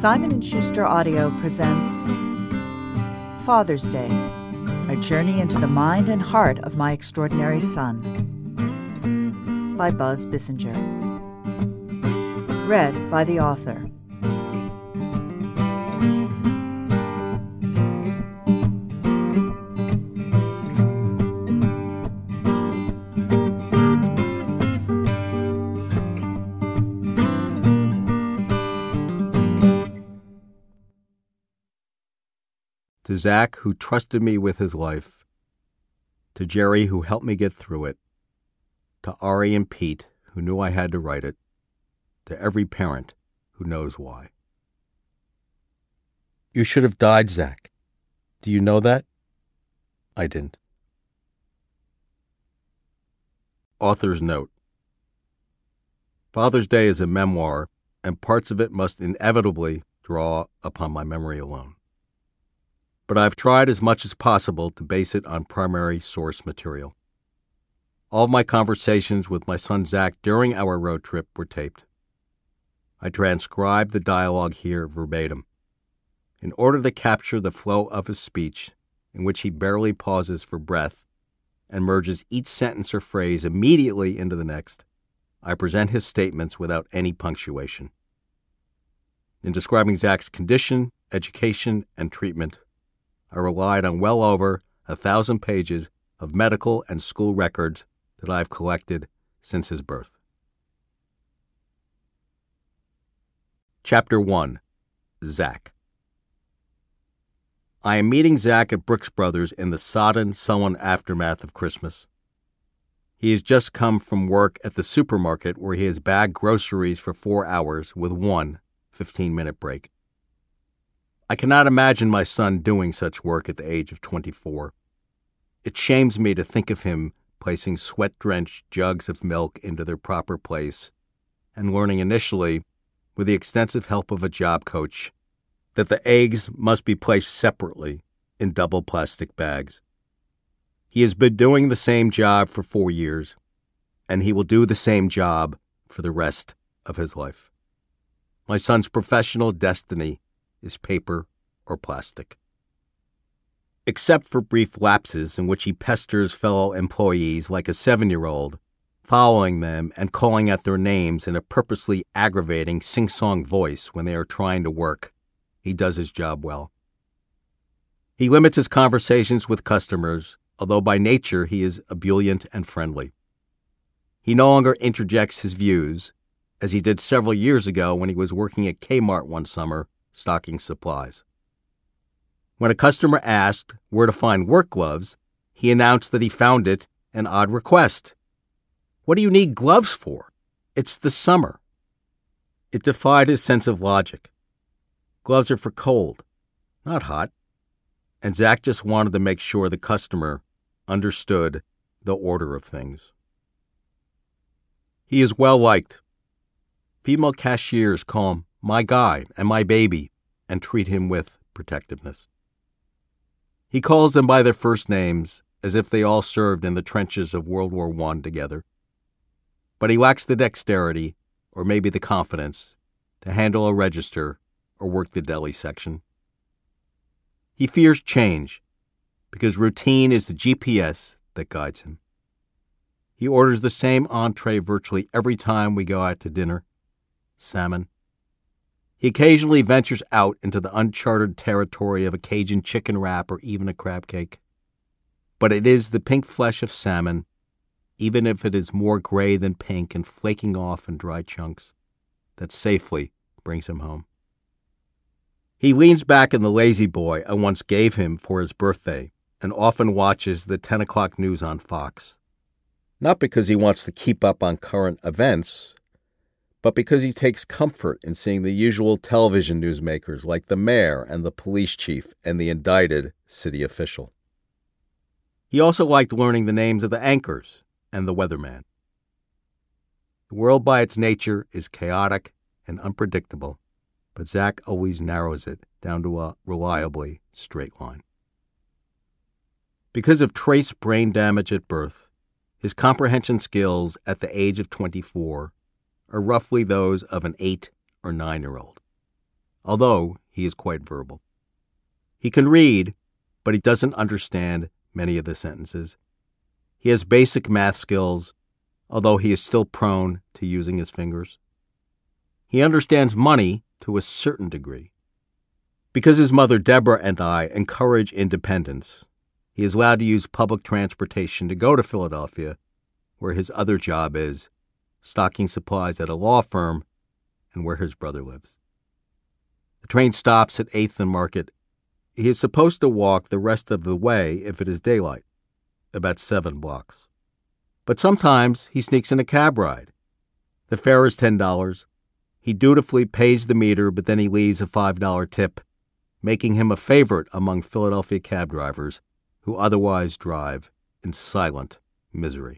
Simon & Schuster Audio presents Father's Day, a journey into the mind and heart of my extraordinary son, by Buzz Bissinger. Read by the author. To Zach, who trusted me with his life. To Gerry, who helped me get through it. To Ari and Pete, who knew I had to write it. To every parent who knows why. You should have died, Zach. Do you know that? I didn't. Author's note. Father's Day is a memoir, and parts of it must inevitably draw upon my memory alone. But I've tried as much as possible to base it on primary source material. All of my conversations with my son Zach during our road trip were taped. I transcribed the dialogue here verbatim, in order to capture the flow of his speech, in which he barely pauses for breath and merges each sentence or phrase immediately into the next. I present his statements without any punctuation. In describing Zach's condition, education, and treatment, I relied on well over 1,000 pages of medical and school records that I've collected since his birth. Chapter 1. Zach. I am meeting Zach at Brooks Brothers in the sodden, sullen aftermath of Christmas. He has just come from work at the supermarket where he has bagged groceries for 4 hours with one 15-minute break. I cannot imagine my son doing such work at the age of 24. It shames me to think of him placing sweat-drenched jugs of milk into their proper place and learning initially, with the extensive help of a job coach, that the eggs must be placed separately in double plastic bags. He has been doing the same job for 4 years, and he will do the same job for the rest of his life. My son's professional destiny is paper or plastic. Except for brief lapses in which he pesters fellow employees like a 7-year-old, following them and calling out their names in a purposely aggravating sing-song voice when they are trying to work, he does his job well. He limits his conversations with customers, although by nature he is ebullient and friendly. He no longer interjects his views, as he did several years ago when he was working at Kmart one summer, stocking supplies. When a customer asked where to find work gloves, he announced that he found it an odd request. What do you need gloves for? It's the summer. It defied his sense of logic. Gloves are for cold, not hot. And Zach just wanted to make sure the customer understood the order of things. He is well liked. Female cashiers call him my guy and my baby and treat him with protectiveness. He calls them by their first names as if they all served in the trenches of World War I together. But he lacks the dexterity, or maybe the confidence, to handle a register or work the deli section. He fears change because routine is the GPS that guides him. He orders the same entree virtually every time we go out to dinner. Salmon. He occasionally ventures out into the uncharted territory of a Cajun chicken wrap or even a crab cake. But it is the pink flesh of salmon, even if it is more gray than pink and flaking off in dry chunks, that safely brings him home. He leans back in the lazy boy I once gave him for his birthday and often watches the 10 o'clock news on Fox. Not because he wants to keep up on current events, but because he takes comfort in seeing the usual television newsmakers like the mayor and the police chief and the indicted city official. He also liked learning the names of the anchors and the weatherman. The world by its nature is chaotic and unpredictable, but Zach always narrows it down to a reliably straight line. Because of trace brain damage at birth, his comprehension skills at the age of 24 are roughly those of an 8 or 9-year-old. although he is quite verbal. He can read, but he doesn't understand many of the sentences. He has basic math skills, although he is still prone to using his fingers. He understands money to a certain degree. Because his mother Deborah and I encourage independence, he is allowed to use public transportation to go to Philadelphia, where his other job is stocking supplies at a law firm and where his brother lives. The train stops at 8th and Market. He is supposed to walk the rest of the way if it is daylight, about 7 blocks. But sometimes he sneaks in a cab ride. The fare is $10. He dutifully pays the meter, but then he leaves a $5 tip, making him a favorite among Philadelphia cab drivers who otherwise drive in silent misery.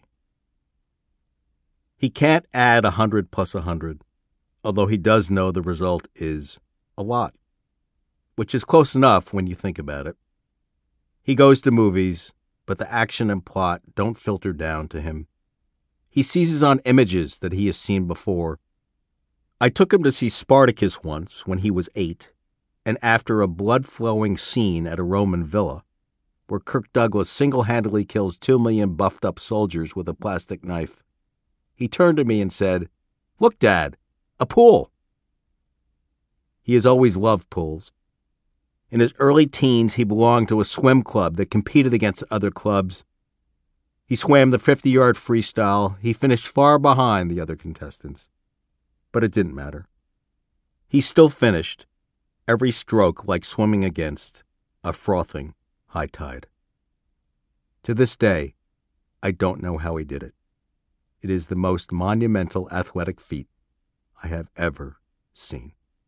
He can't add 100 plus 100, although he does know the result is a lot, which is close enough when you think about it. He goes to movies, but the action and plot don't filter down to him. He seizes on images that he has seen before. I took him to see Spartacus once when he was 8, and after a blood-flowing scene at a Roman villa, where Kirk Douglas single-handedly kills 2 million buffed-up soldiers with a plastic knife, he turned to me and said, "Look, Dad, a pool." He has always loved pools. In his early teens, he belonged to a swim club that competed against other clubs. He swam the 50-yard freestyle. He finished far behind the other contestants. But it didn't matter. He still finished, every stroke like swimming against a frothing high tide. To this day, I don't know how he did it. It is the most monumental athletic feat I have ever seen.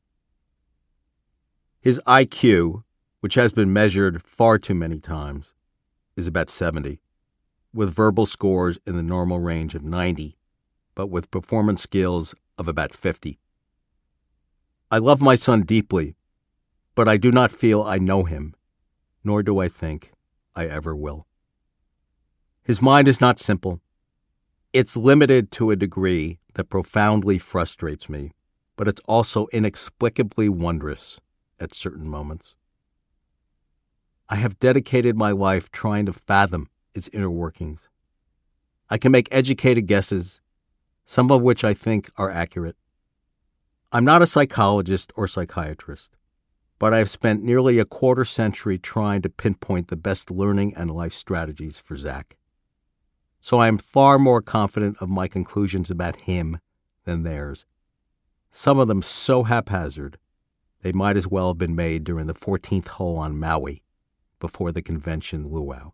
His IQ, which has been measured far too many times, is about 70, with verbal scores in the normal range of 90, but with performance skills of about 50. I love my son deeply, but I do not feel I know him, nor do I think I ever will. His mind is not simple. It's limited to a degree that profoundly frustrates me, but it's also inexplicably wondrous at certain moments. I have dedicated my life trying to fathom its inner workings. I can make educated guesses, some of which I think are accurate. I'm not a psychologist or psychiatrist, but I've spent nearly a quarter century trying to pinpoint the best learning and life strategies for Zach. So I am far more confident of my conclusions about him than theirs. Some of them so haphazard, they might as well have been made during the 14th hole on Maui before the convention luau.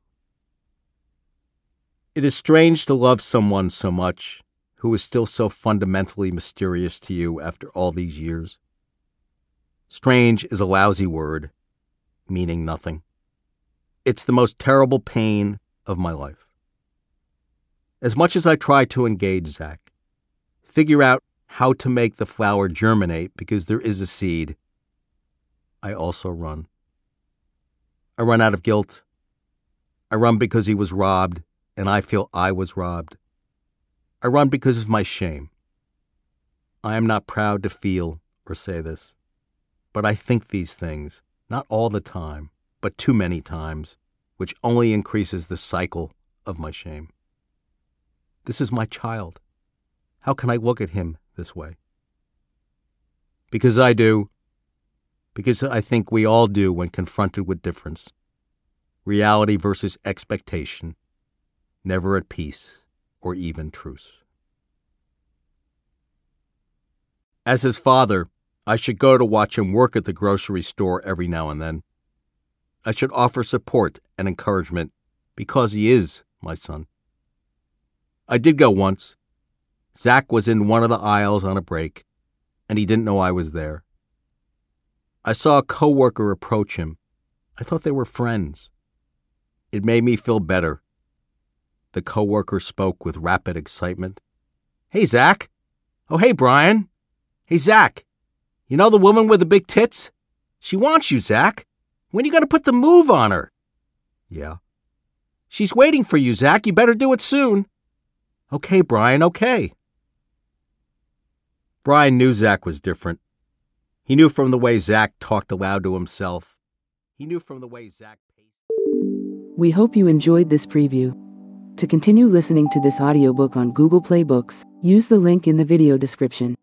It is strange to love someone so much who is still so fundamentally mysterious to you after all these years. Strange is a lousy word, meaning nothing. It's the most terrible pain of my life. As much as I try to engage Zach, figure out how to make the flower germinate because there is a seed, I also run. I run out of guilt. I run because he was robbed, and I feel I was robbed. I run because of my shame. I am not proud to feel or say this, but I think these things, not all the time, but too many times, which only increases the cycle of my shame. This is my child. How can I look at him this way? Because I do. Because I think we all do when confronted with difference. Reality versus expectation. Never at peace or even truce. As his father, I should go to watch him work at the grocery store every now and then. I should offer support and encouragement because he is my son. I did go once. Zach was in one of the aisles on a break, and he didn't know I was there. I saw a coworker approach him. I thought they were friends. It made me feel better. The coworker spoke with rapid excitement. "Hey, Zach." "Oh, hey, Brian." "Hey, Zach, you know the woman with the big tits? She wants you, Zach. When are you going to put the move on her?" "Yeah." "She's waiting for you, Zach. You better do it soon." "Okay, Brian, okay." Brian knew Zach was different. He knew from the way Zach talked aloud to himself. He knew from the way Zach paced. We hope you enjoyed this preview. To continue listening to this audiobook on Google Play Books, use the link in the video description.